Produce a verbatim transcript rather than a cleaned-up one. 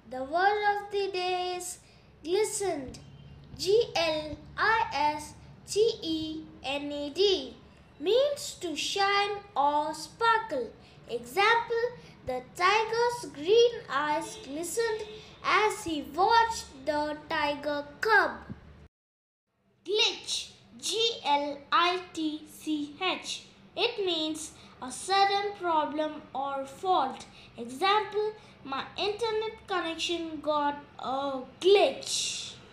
The word of the day is glistened. G L I S T E N E D means to shine or sparkle. Example: the tiger's green eyes glistened as he watched the tiger cub. Glitch, G L I T C H. It means a sudden problem or fault. Example: my internet connection got a glitch.